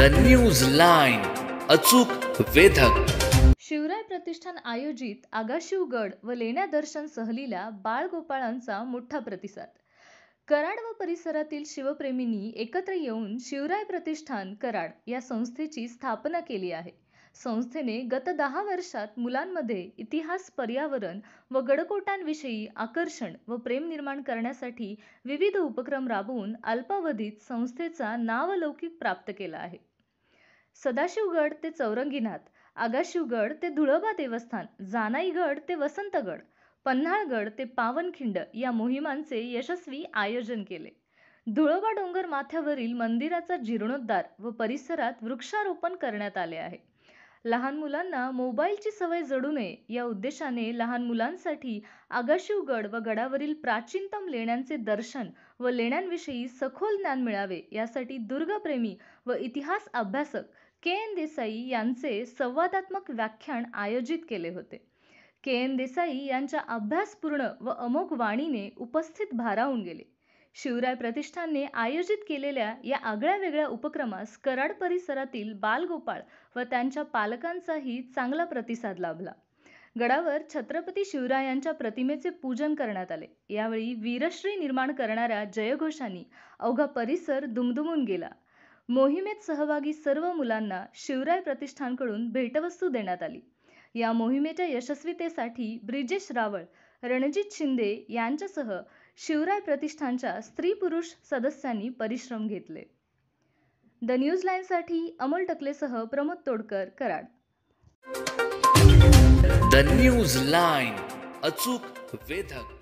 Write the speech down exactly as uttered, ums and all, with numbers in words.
The news line, अचूक वेधक. शिवराय प्रतिष्ठान आयोजित आगाशिवगड व लेण्या दर्शन सहलीला बाळगोपाळांचा मोठा प्रतिसाद. कराड व परिसरातील शिवप्रेमींनी एकत्र येऊन शिवराय प्रतिष्ठान कराड या संस्थेची स्थापना केली आहे. संस्थेने गत दहा वर्षात मुलांमध्ये इतिहास, पर्यावरण व गडकोटांविषयी आकर्षण व प्रेम निर्माण करण्यासाठी विविध उपक्रम राबवून अल्पावधीत संस्थेचा नावलौकिक प्राप्त केला आहे. सदाशिवगड ते चौरंगीनाथ, आगाशिवगड ते धुळोबा देवस्थान, जानाईगड ते वसंतगड, पन्हाळगड ते पावनखिंड या मोहिमांचे यशस्वी आयोजन केले. धुळोबा डोंगर माथ्यावरील मंदिराचा जीर्णोद्धार व परिसरात वृक्षारोपण करण्यात आले आहे. लहान मुलांना मोबाईलची सवय जडू नये या उद्देशाने लहान मुलांसाठी आगाशिवगड व गडावरील प्राचीनतम लेण्यांचे दर्शन व लेण्यांविषयी सखोल ज्ञान मिळावे यासाठी दुर्गप्रेमी व इतिहास अभ्यासक के एन देसाई यांचे संवादात्मक व्याख्यान आयोजित केले होते. के एन देसाई यांच्या अभ्यासपूर्ण व अमोघ वाणीने उपस्थित भारावून गेले. शिवराय प्रतिष्ठानने आयोजित केलेल्या या आगळ्या वेगळ्या उपक्रमास कराड परिसरातील बालगोपाळ व त्यांच्या पालकांचाही चांगला प्रतिसाद लाभला. गडावर छत्रपती शिवरायांच्या प्रतिमेचे पूजन करण्यात आले. यावेळी वीरश्री निर्माण करणाऱ्या जयघोषांनी अवघा परिसर दुमदुमून गेला. मोहिमेत सहभागी सर्व मुलांना शिवराय प्रतिष्ठानकडून भेटवस्तू देण्यात आली. या मोहिमेच्या यशस्वीतेसाठी ब्रिजेश रावळ, रणजित शिंदे यांच्यासह शिवराय प्रतिष्ठानच्या स्त्री पुरुष सदस्यांनी परिश्रम घेतले. द न्यूज लाईनसाठी अमोल टकलेसह Pramod Todkar, Karad. The news line, अचूक वेधक.